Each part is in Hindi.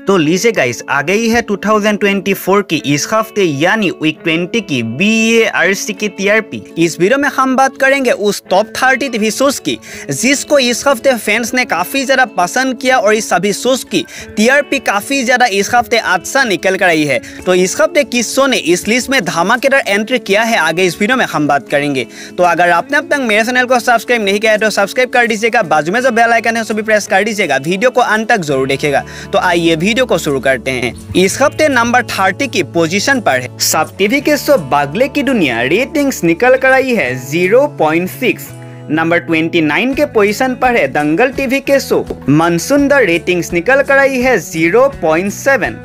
तो लीजिए गाइस, आ गई है 2024 की इस हफ्ते यानी वीक 20 की BARC की TRP। इस वीडियो में हम बात करेंगे उस टॉप 30 टीवी शोज की जिसको इस हफ्ते फैंस ने काफी ज्यादा पसंद किया और इस सभी शोज की TRP काफी ज्यादा इस हफ्ते अच्छा निकल कर आई है। तो इस हफ्ते किस शो ने इस लिस्ट में धमाकेदार एंट्री किया है, आगे इस वीडियो में हम बात करेंगे। तो अगर आपने अब तक मेरे चैनल को सब्सक्राइब नहीं किया है तो सब्सक्राइब कर दीजिएगा, बाजू में जो बेल आइकन है उसे भी प्रेस कर दीजिएगा, वीडियो को अंत तक जरूर देखिएगा। तो आइए वीडियो को शुरू करते हैं। इस हफ्ते नंबर 30 की पोजीशन पर है सब टीवी के शो बागले की दुनिया, रेटिंग्स निकल कर आई है 0.6। नंबर 29 के पोजीशन पर है दंगल टीवी के शो मानसून, रेटिंग्स निकल कर आई है 0.7।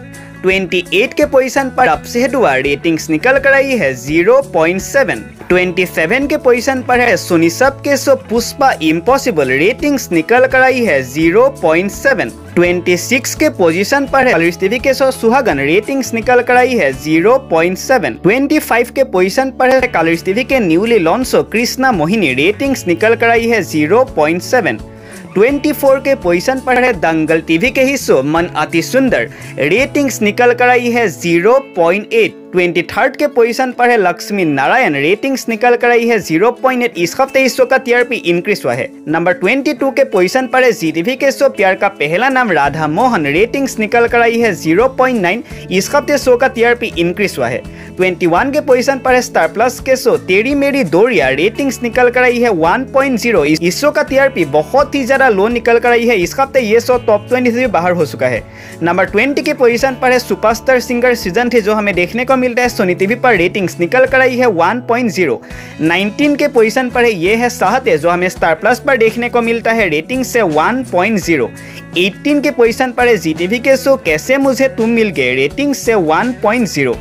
28 के पोजीशन पर अब से दुआ, रेटिंग्स निकल कर आई है 0.7। 27 के पोजीशन पर है सोनी सब के शो पुष्पा इम्पॉसिबल, रेटिंग्स निकल कर आई है 0.7। 26 के पोजीशन पर है कलर्स टीवी के शो सुहागन, रेटिंग्स निकल कर आई है 0.7। 25 के पोजीशन पर है कलर्स टीवी के newly launch show Krishna Mohini, ratings निकल कर आई है 0.7। 24 के पोजीशन पर है दंगल टीवी के ही शो मन अति सुंदर, रेटिंग्स निकल कर आई है 0.8। 23 के पोजीशन पर है लक्ष्मी नारायण, रेटिंग्स निकल कर आई है 0.8। इस हफ्ते इस शो का TRP इंक्रीज हुआ है। नंबर 22 के पोजीशन पर है जी टीवी के शो प्यार का पहला नाम राधा मोहन, रेटिंग्स निकल कर आई है 0.9। इस हफ्ते शो का TRP इंक्रीज हुआ है। 21 के पोजीशन पर है स्टार प्लस के शो तेरी मेरी दोरिया, रेटिंग्स निकल कर आई है 1.0। इस शो का TRP बहुत ही ज्यादा लो निकल कर आई है। इस हफ्ते ये शो टॉप 20 से बाहर हो चुका है। नंबर 20 के पोजीशन पर है सुपरस्टार सिंगर सीजन 3 जो हमें देखने को मिलता है सोनी टीवी पर, रेटिंग्स निकल कर आई है 1.0। 19 के पोजीशन पर है ये है चाहते जो हमें स्टार प्लस पर देखने को मिलता है, रेटिंग से 1.0। 18 के पोजीशन पर है जी टीवी के शो कैसे मुझे तुम मिल गए, रेटिंग से 1.0।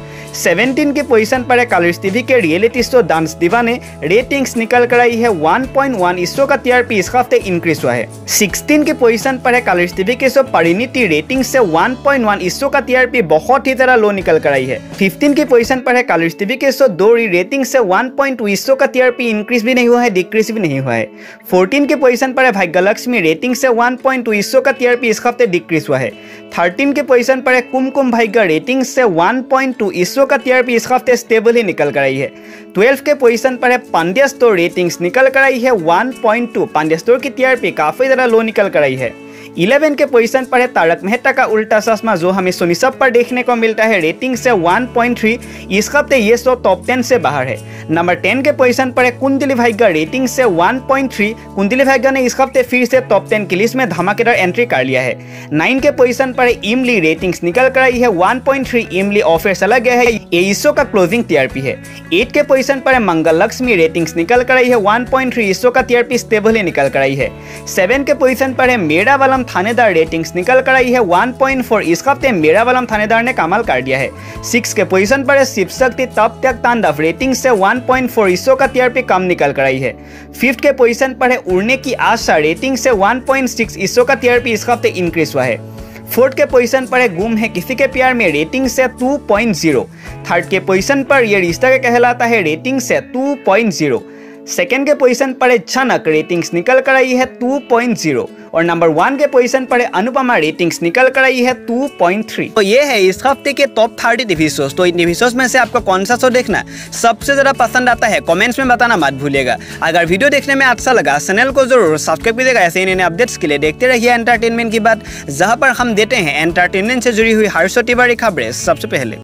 17 के पोजीशन पर है कलर्स टीवी के reality show dance Deewane, ratings निकल कर आई है 1.1। इस शो का TRP इस हफ्ते इंक्रीज हुआ है। 16 के पोजीशन पर है कलर्स टीवी के शो परिणीति, रेटिंग से 1.1। इस शो का TRP बहुत ही ज्यादा लो निकल कर आई है। 15 के पोजीशन पर है कलर्स टीवी के शो दोरी, रेटिंग से 1.2। इस शो का TRP इंक्रीज भी नहीं हुआ है, डिक्रीज भी नहीं हुआ है। 14 के पोजीशन पर है भाग्यलक्ष्मी, रेटिंग से 1.2। इस शो का TRP इस हफ्ते डिक्रीज हुआ है। 13 के पोजीशन पर है कुमकुम भाग्य, रेटिंग से 1.2। इस शो का TRP इस हफ्ते स्टेबल ही निकल कर आई है। 12 के पोजीशन पर है पांड्या स्टोर, रेटिंग्स निकल कर आई है 1.2। पांड्या स्टोर की TRP काफी ज्यादा लो निकल कर आई है। 11 के पोजीशन पर है तारक मेहता का उल्टा चश्मा जो हमें सोनी सब पर देखने को मिलता है, रेटिंग से 1.3। इस हफ्ते ये शो टॉप 10 से बाहर है। नंबर 10 के पोजीशन पर है कुंडली भाग्य, रेटिंग से 1.3। कुंडली भाग्य ने इस हफ्ते फिर से टॉप 10 की लिस्ट में धमाकेदार एंट्री कर लिया है। 9 के पोजीशन पर है इमली, रेटिंग्स निकल कर आई है 1.3। इमली ऑफर चला गया है, ये इस शो का क्लोजिंग TRP है। 8 के पोजीशन पर है मंगल लक्ष्मी, रेटिंग्स निकल कर आई है 1.3। इस शो का TRP स्टेबल ही निकल कर आई है। 7 के पोजीशन पर है मेरा वालम थानेदार, रेटिंग्स निकल कर आई है 1.4। इस हफ्ते मेरा वालम थानेदार ने कमाल कर दिया है। 6 के पोजीशन पर है शिव शक्ति तब तक तांडव, रेटिंग से 1.4। इस शो का TRP कम निकल कर आई है। 5 के पोजीशन पर है उड़ने की आशा, रेटिंग से 1.6। इस शो का TRP इस हफ्ते इंक्रीज हुआ है। 4 के पोजीशन पर है गुम है किसी के प्यार में, रेटिंग से 2.0। 3rd के पोजीशन पर ये रिश्ता के कहलाता है, रेटिंग से 2.0। 2nd के पोजीशन पर है छनक, रेटिंग्स निकल कर आई है 2.0। और नंबर 1 के पोजीशन पर है अनुपमा, रेटिंग्स निकल कर आई है 2.3। तो ये है इस हफ्ते के टॉप 30 टीवी शोज। तो इन टीवी शोज में से आपको कौन सा शो देखना सबसे ज्यादा पसंद आता है कमेंट्स में बताना मत भूलिएगा। अगर वीडियो देखने में अच्छा लगा चैनल को जरूर सब्सक्राइब कीजिएगा। ऐसे ही नए अपडेट्स के लिए देखते रहिए एंटरटेनमेंट की बात, जहां पर हम देते हैं एंटरटेनमेंट से जुड़ी हुई हर छोटी बड़ी खबरें सबसे पहले।